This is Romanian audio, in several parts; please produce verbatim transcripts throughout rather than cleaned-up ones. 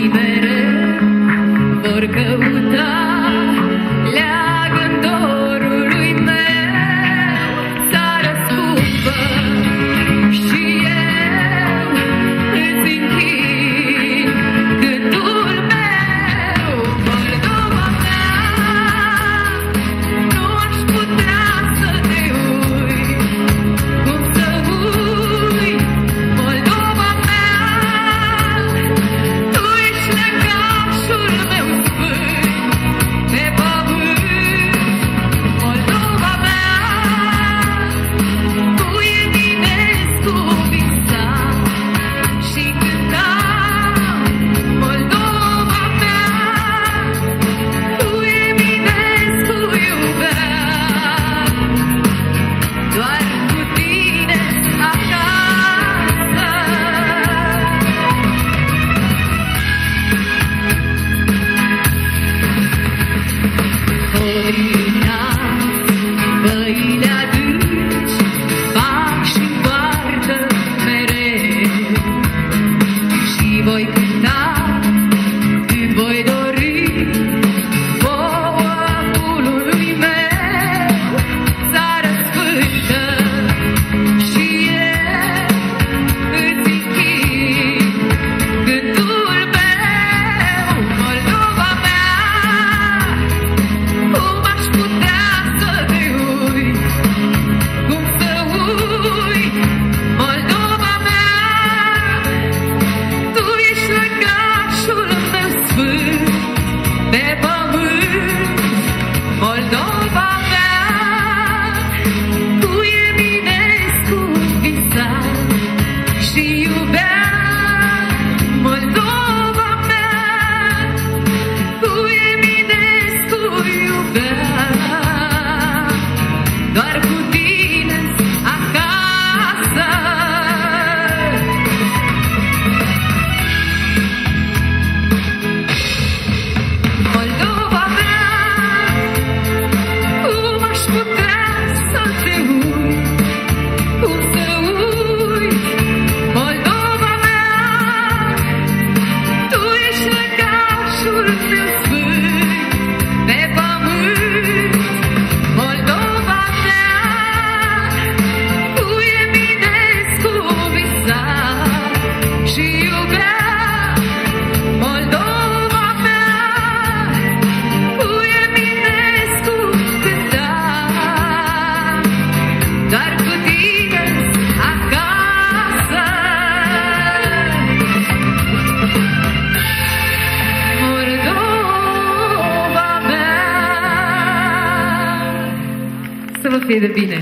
fie de bine.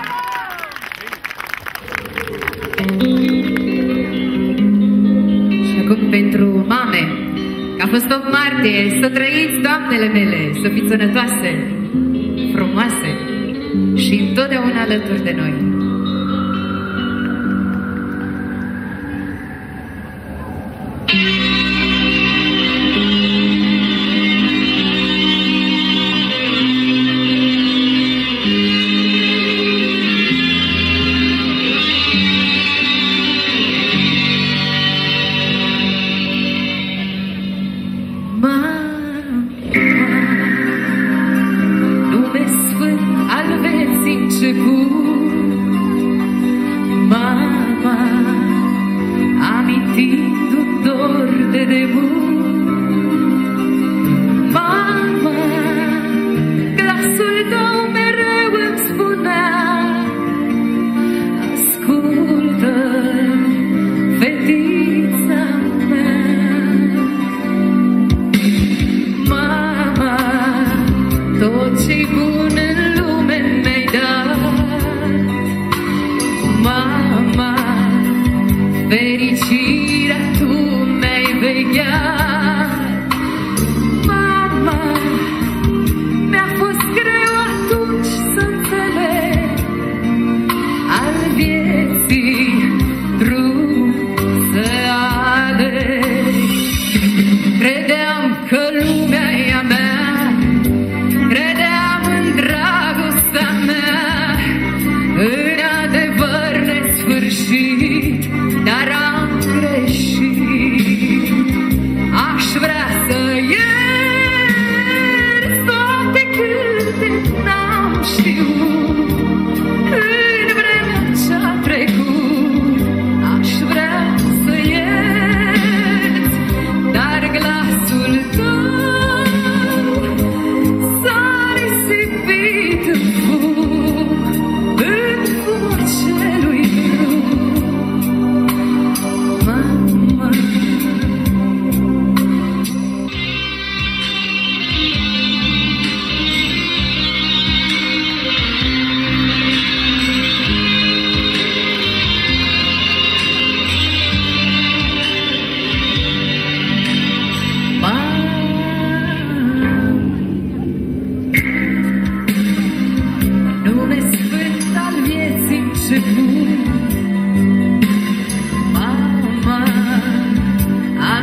Și acum pentru mame, că a fost opt martie, să trăiți, doamnele mele, să fiți sănătoase, frumoase și întotdeauna alături de noi.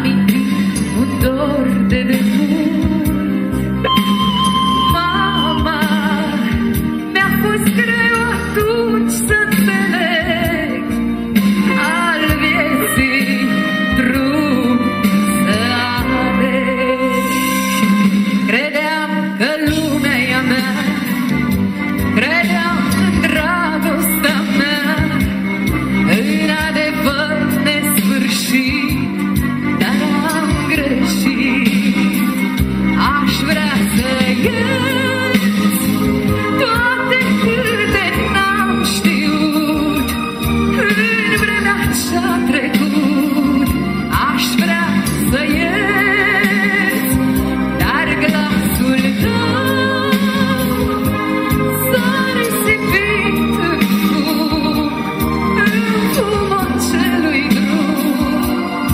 aminti un dor de demult. Mama, mi-a fost greu atunci să înțeleg al vieții drum să aleg. Credeam că lumea e a mea, credeam în dragostea mea, în adevăr nesfârșit, dar am greșit. Aș vrea să iert toate câte n-am știut în vremea ce-a trecut. Aș vrea să iert, dar glasul tău s-a risipit în fum, în fumul celui drum.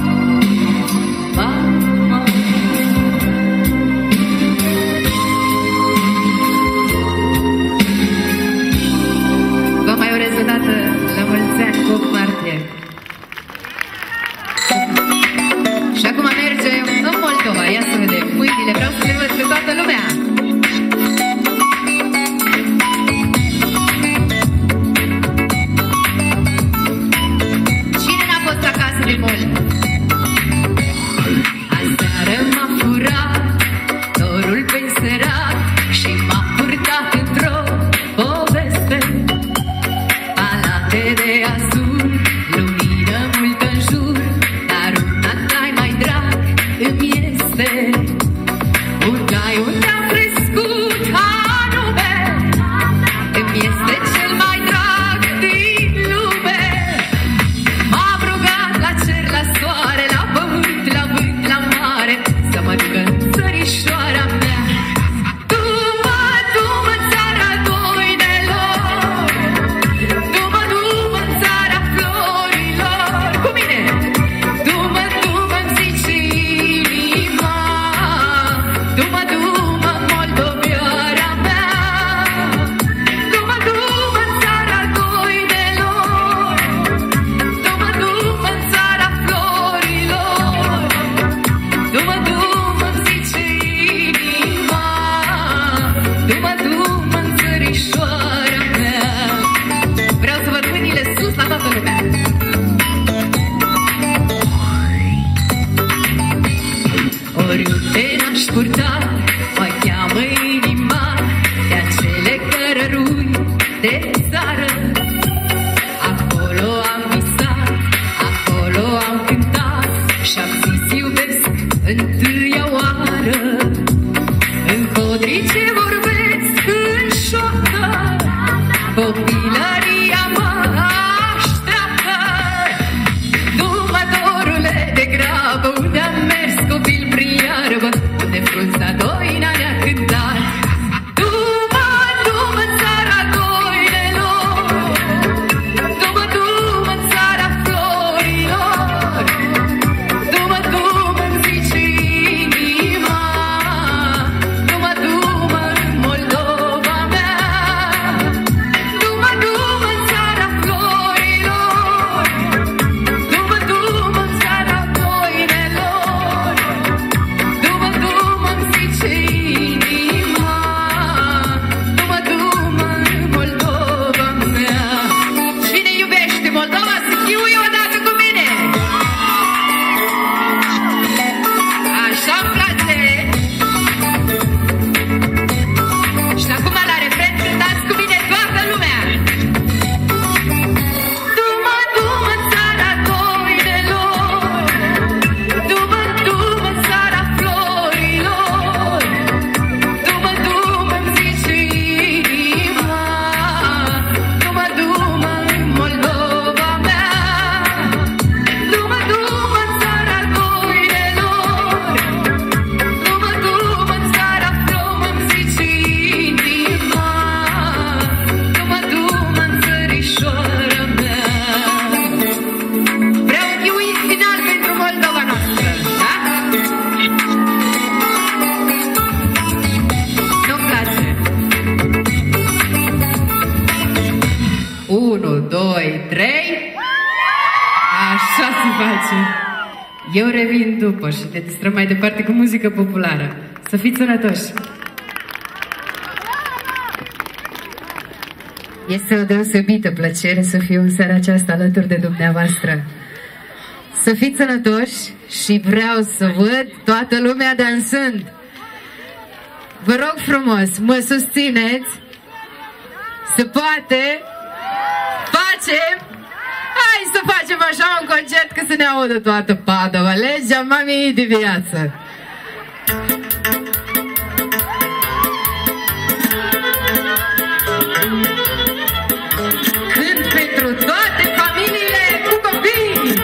Mama, vă mai urez o dată la mulți ani cu opt martie. Și acum mergem în Moldova, ia să vedem. Mâinile vreau să le văd pe toată lumea. Cine n-a fost acasă din Moldova? Aseară m-a furat dorul pe serat și m-a purtat într-o poveste. Palate de azur, lumină multă în jur, dar una tai mai drag îmi este. Un cai unde am crescut anume, îmi este cel mai drag din lume. M-am rugat la cer, la soare, la pământ, la vânt, la mare, să mă ducă în țărișoara mea. Du-mă, du-mă în țara doinelor, du-mă, du-mă în țara florilor. Cu mine! Du-mă, du-mă îmi zice inima, du-mă, du-mă moldovioara mea. Du-mă, du-mă în țara doinelor, du-mă, du-mă în țara florilor. Du-mă, du-mă îmi zice inima, du-mă, du-mă în țărișoara mea. Vreau să văd mâinile sus la toată lumea. Oriunde n-aș purta, mă cheamă inima de acele cărărui de țară. Acolo am visat, acolo am cântat și-am zis iubesc întâia oară. În codrice vorbesc în șoaptă, copilăria mă așteaptă. Du-mă, dorule, de grabă, unde am mers copil prin iarbă, unde frunza doina ne-a cântat. Du-mă, du-mă în țara doinelor, du-mă, du-mă în țara florilor. Du-mă, du-mă îmi zice inima, du-mă, du-mă în Moldova mea. Du-mă, du-mă în țara florilor, du-mă, du-mă în țara doinelor. Du-mă, du-mă îmi zice inima, du-mă, du-mă în Moldova mea. Cine iubește Moldova să fiu eu odată cu mine? Așa-mi place! Și acum la refren cântați cu mine toată lumea! Du-mă, du-mă în țara doinelor, du-mă, du-mă în țara florilor. Du-mă, du-mă îmi zice inima, du-mă, du-mă în Moldova mea. Du-mă, du-mă în țara doinelor, du-mă, du-mă în țara flomă îmi zice inima, du-mă, du-mă în țărișoara mea. Vreau un iuit final pentru Moldova noastră, da? Nu-mi place. Unu, doi, trei. Așa se face. Eu revin după și ne distrăm mai departe cu muzică populară. Să fiți sănătoși! Este o deosebită plăcere să fiu în seara aceasta alături de dumneavoastră. Să fiți sănătoși și vreau să văd toată lumea dansând. Vă rog frumos, mă susțineți? Se poate? Facem? Hai să facem așa un concert că să ne audă toată Padova. Legea mamei de viață. Cânt pentru toate familiile cu copii.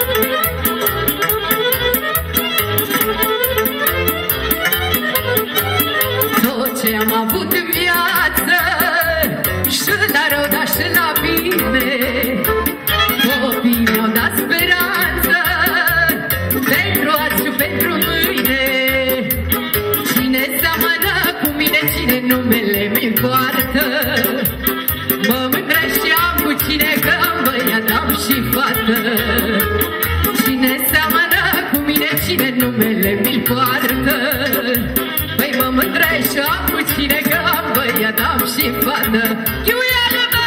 Tot ce am avut în viață, și la rău, dar și la bine, copiii mi-au dat speranță pentru azi și pentru mâine. Cine seamănă cu mine, cine numele mi poartă, mă mândresc și am cu cine, că am băiat, am și fată. Cine seamănă cu mine, cine numele mi poartă, păi mă mândresc și am cu cine, că am băiat, am și fată. Iuială mă!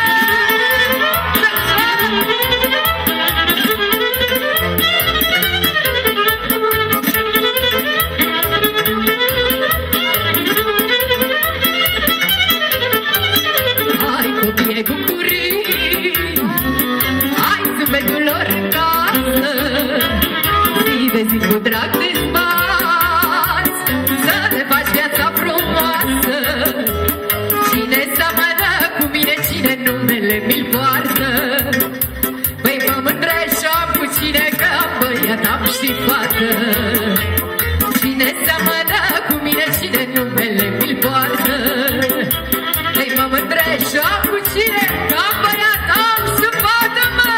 Hai copii, bucurii, hai zâmbetul lor în casă, zi de zi cu drag dezbați, să le faci viața frumoasă. Cine seamănă cu mine, cine numele mi-l poartă, păi mă mândresc și am cu cine, că am băiat, am și fată. Cine seamănă cu mine, cine numele mi-l poartă, păi mă mândresc și am cu cine, că am băiat, am și fată, mă!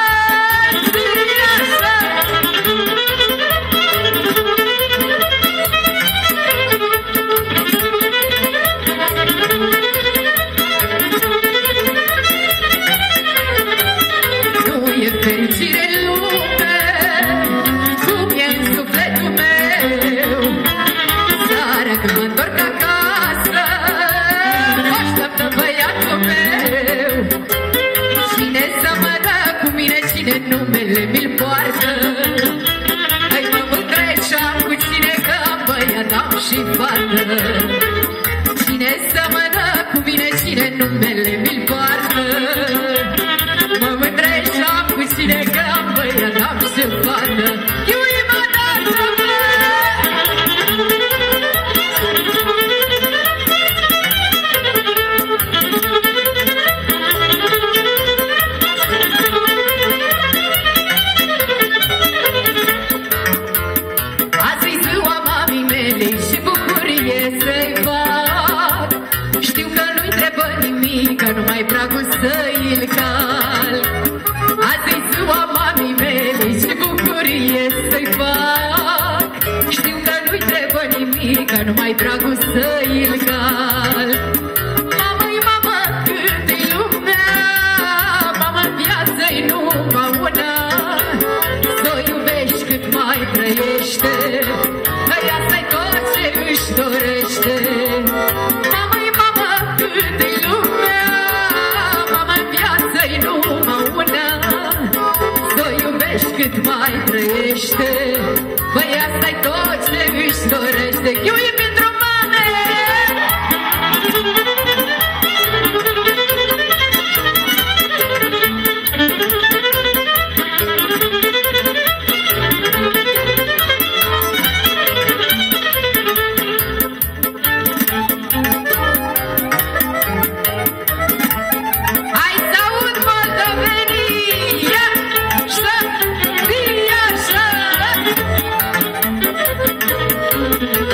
Nu e fericire în lume cum e în sufletul meu. Seara când mă întorc acasă, mă așteaptă băiatul meu. Cine seamănă cu mine, cine numele mi-l poartă, hai mă mândresc și am cu cine, că am băiat, am și fată. Cine seamănă cu mine, cine numele mi-l poartă, mă mândresc și am cu cine, că am băiat, am și fată. Iuima dansă-mă! Azi-i ziua mamii mele și bucurie să-i fac. Știu că nu-i trebuie nimic, că numai pragul să-i-l calc. Azi-i ziua mamii mele și bucurie să-i fac. Știu că nu-i trebuie nimic, că numai pragul să-i-l calc. Mamă-i mamă, cât-i lumea, mama-n viață-i numai una, să o iubești cât mai trăiește, că asta-i tot ce își dorește. Mamă-i mamă, cât-i lumea, mama-n viață-i numai una, să o iubești cât mai trăiește, băi asta-i tot ce își dorește. Iubi pentru mame! Hai să aud moldovenii, ia să fie așa!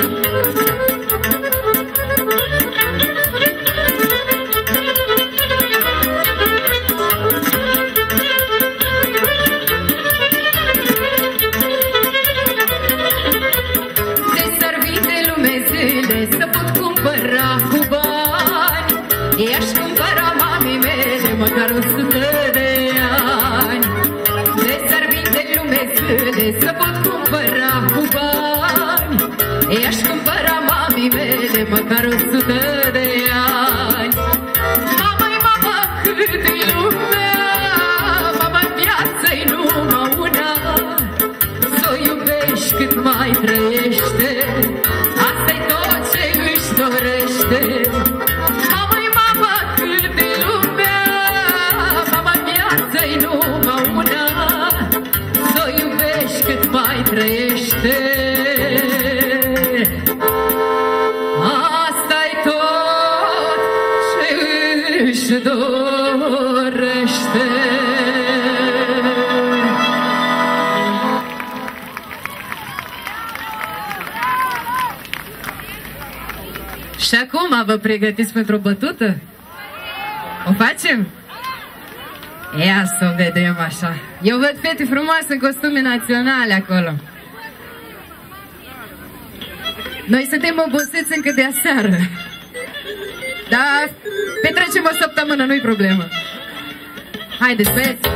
I-aș cumpăra mamii mele măcar o sută de ani. Mama-i mama, cât-i lumea, mama-n viață-i numai una. S-o iubești cât mai trăiește, asta-i tot ce își dorește. Mama-i mama, cât-i lumea, mama-n viață-i numai una. S-o iubești cât mai trăiește, asta-i tot ce își dorește. Și acum vă pregătiți pentru o bătută? O facem? Ia să o vedem așa. Eu văd fete frumoase în costume naționale acolo. Noi suntem obosiți încă de aseară, dar petrecem o săptămână, nu-i problemă. Haideți, băieți!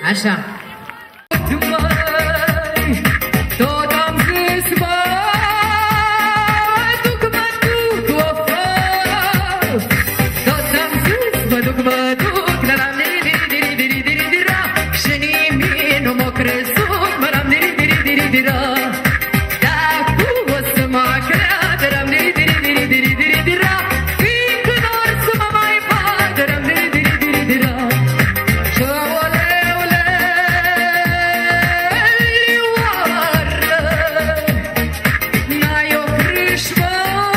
Așa. Tot am zis, mă, duc-mă, duc, o fă. Tot am zis, mă, duc, mă, duc, la-ram, diri-diri-diri-diri-diri-dira. Și nimeni nu m-a crezut, mă, ram, diri-diri-diri-dira. Dacă o să mă creadă, ram, diri-diri-diri-diri-dira. Fiindcă n-or să mă mai vadă, ram, diri-diri-diri-dira. Și oleule, n-ai o crâșmă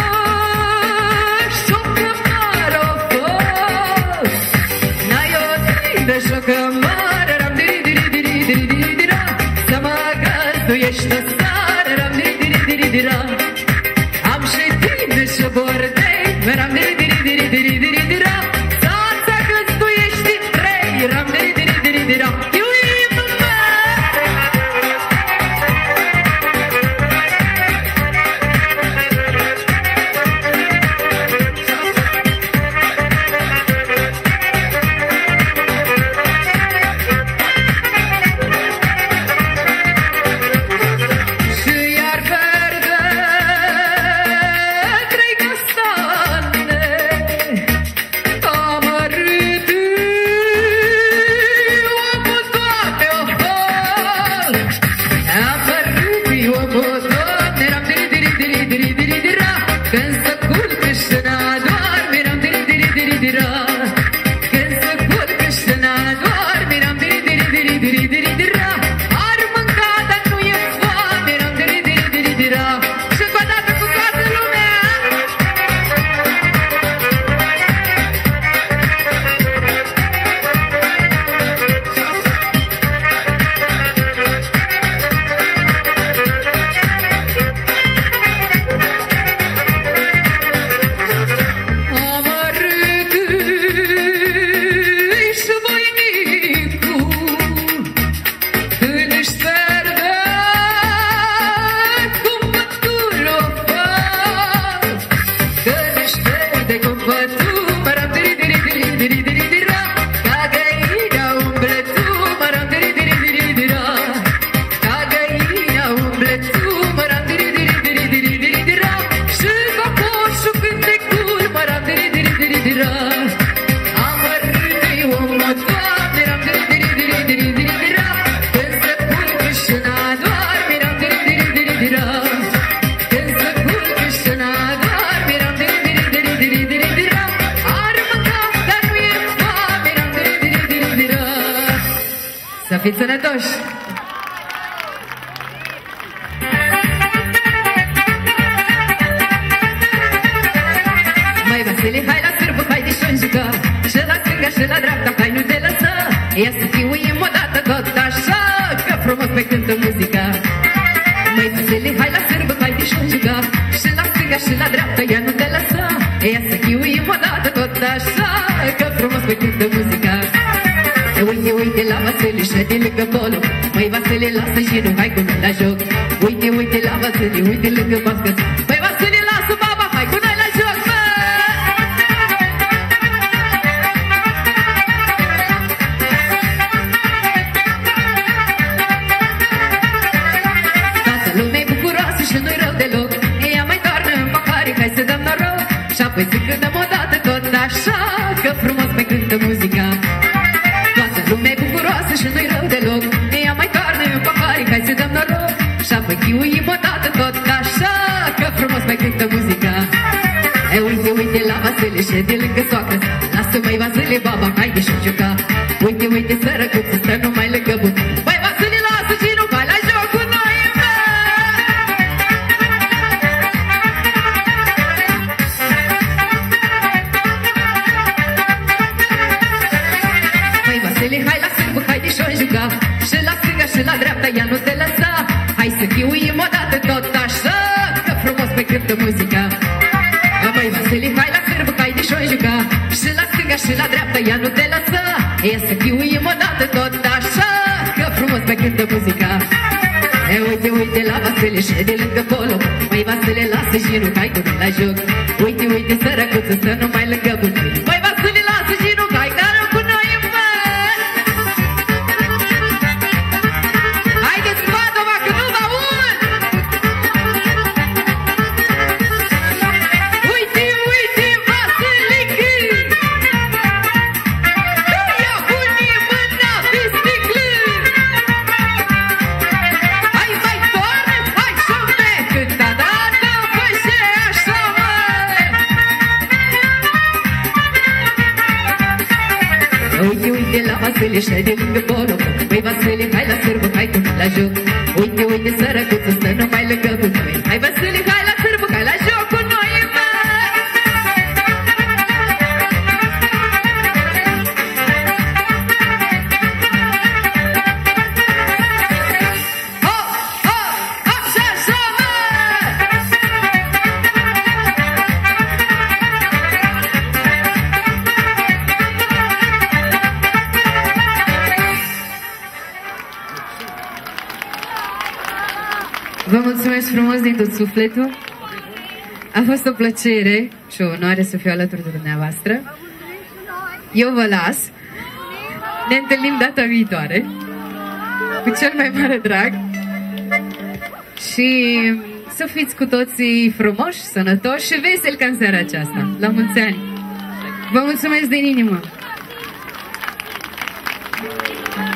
și-o cămară fost. N-ai o țindă și-o cămară, ram diri-diri-diri-diri-diri-dira. Să mă găzduiești în sară, ram diri-diri-diri-dira. Am și tinde și bordei, ram diri-diri-diri-diri-dira. Să-ți găzduiești în trei, ram diri-diri-diri-dira. Și iar verde trei castane amărât omul toate o făl. Amărât omul toate, ram diri-diri-diri-diri-diri-dira. Când se culcă și n-adorme, ram diri-diri-diri-dira. Când se culcă și n-adorme, ram diri-diri-diri-diri-dira. Ar mânca, dar nu e foame, ram diri-diri-diri-dira. Și încă o dată cu toată lumea. Amărât și voinicul când își pierde cumpătul o fă. Când își pierde cumpătul, mă ram diri-diri-diri-diri-diri-dira. Ca găina umble tu, mă ram diri-diri-diri-dira. Ca găina umble tu, mă ram diri-diri-diri-diri-dira. Și cocoșul cântecul, mă ram diri-diri-diri-dira. Amărât-i omul toate, ram diri-diri-diri-diri-dira. Când se culcă și n-adorme, ram diri-diri-diri-dira. Când se culcă și n-adorme, ram diri-diri-diri-diri-dira. Ar mânca, dar nu e foame, ram diri-diri-diri-dira. Să fiți sănătoși! Mai Vasile, hai la sârbă, hai de și-o juca. Și la stânga și la dreapta, hai nu te lăsa. Ia să chiuim odată tot așa, că frumos pe cântă muzica. Mai Vasile, hai la sârbă, hai de și-o juca. Și la stânga și la dreapta, ia nu te lăsa. Ia să chiuim odată tot așa, că frumos pe cântă muzica. Uite, uite la Vasile și de lângă colo. Măi Vasile, lasă și nu hai cu noi la joc. Uite, uite la Vasile, uite lângă mască. Măi Vasile, lasă baba, hai cu noi la joc, bă! Toată lumea e bucuroasă și nu-i rău deloc. Ea mai doarnă în pahare, hai să dăm noroc. Și apoi să cântăm odată tot așa, că frumos mai cântă muzica. Toată lumea e bucuroasă și nu-i rău deloc. Ea mai doarnă în pahare, hai să dăm noroc. Și apoi chiuim odată tot așa, că frumos mai cântă muzica. E uite, uite la Vasile și de lângă soacră. Lasă mai Vasile, baba, hai de și-o juca. Uite, uite sărăcuță, stă numai lângă bun. Mai Vasile, lasă și nu hai la joc cu noi, bă! Mai Vasile, hai la sârbă, hai de și-o juca. Și la stânga și la dreapta, ea nu te lăsa. Hai să chiuim odată tot așa, că frumos pe cântă muzica. Măi Vasile, hai la sârbă, hai de și-o juca. Și la stânga și la dreapta, ea nu te lăsa. Ia să chiuim odată tot așa, că frumos pe cântă muzica. E uite, uite la Vasile și de lângă polo. Măi Vasile, lasă și nu hai cu noi la joc. Uite, uite sărăcuță, stă numai lângă bun. Măi Vasile, lasă și nu hai, dar cu noi, bă! Uite, uite la Vasile și de lângă Boloc. Băi Vasile, hai la sârbă, hai tu la joc. Uite, uite sărăcuță, stă numai lângă bucoi. Hai Vasile, hai la sârbă, hai la joc cu noi, mă! Vă mulțumesc frumos din tot sufletul. A fost o plăcere și o onoare să fiu alături de dumneavoastră. Eu vă las. Ne întâlnim data viitoare cu cel mai mare drag. Și să fiți cu toții frumoși, sănătoși și veseli ca în seara aceasta. La mulți ani! Vă mulțumesc din inimă!